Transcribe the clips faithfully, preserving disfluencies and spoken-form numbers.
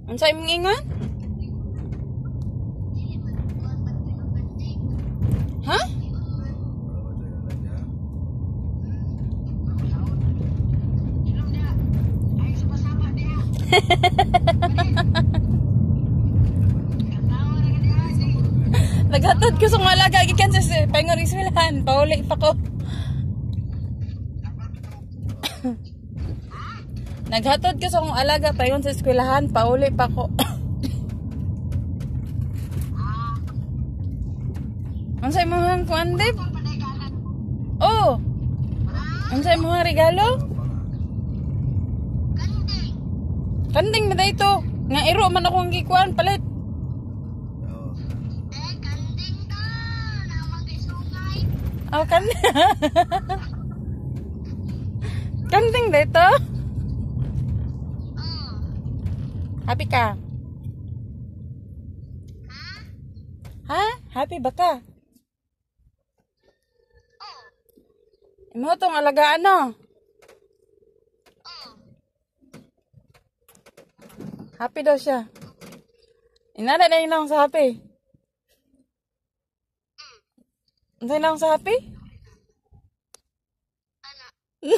Unsa imong ingon? Ha? Naghatod ko sa mga alaga gikan sa paingon iswilahan, pauli pa ko. Naghatod ko sa akong alaga paingon sa eskwelahan, pauli pa ko. Ang sa imong kuan dib? Oh. Ang sa imong regalo? Kanding. Kanding ba ito? Nga iro man akong gikuan palit. Eh, kanding ka. Namang gisungay. Oh, kanding. Kanding ba ito? Oh. Happy ka? Ha? Ha? Happy ba ka? Oh. Imo tong alagaan no? Oh. Happy daw siya. Inada na ilang sa happy. Unsay lang sa happy? Ana.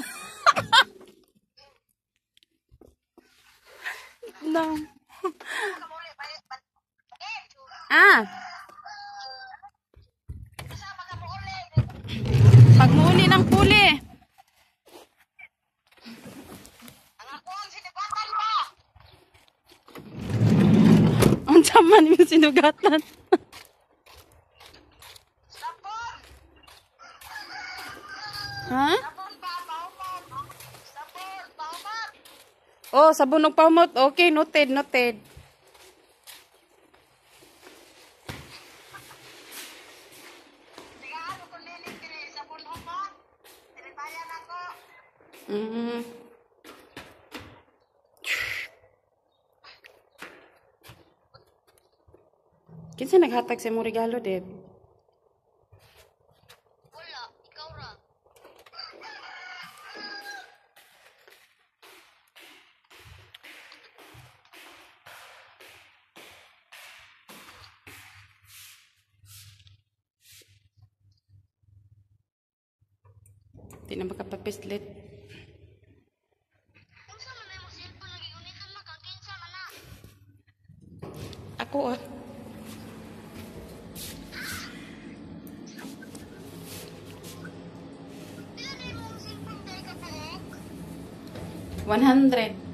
No. Ah. Pagmuli ng puli. Ang akong sinibatan mo. Ang saman yung sinugatan. Sabon. Ha? Sabon ba? Paumot. Sabon. Paumot. Oh, sabon ng pamot. Okay, noted, noted. Tigaan ko lilig diri. Sabon humot. Tinibayan ako. Mm. Kinsa naghatag sa imong regalo, Deb? Wala. Ikaw ra. Di na makapapislit. Unsa man ay mo cellphone lagi unitan man kang kinsa man na. Ako ah. Pila na imong cellphone day ka buok? one hundred.